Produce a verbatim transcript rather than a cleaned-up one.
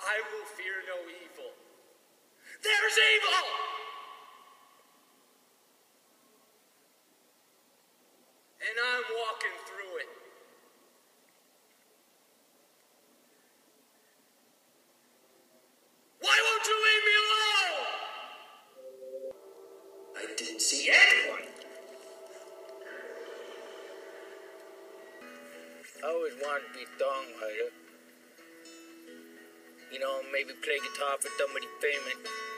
I will fear no evil. There's evil! And I'm walking through it. Why won't you leave me alone? I didn't see anyone. I always wanted to be a songwriter. You know, maybe play guitar for somebody famous.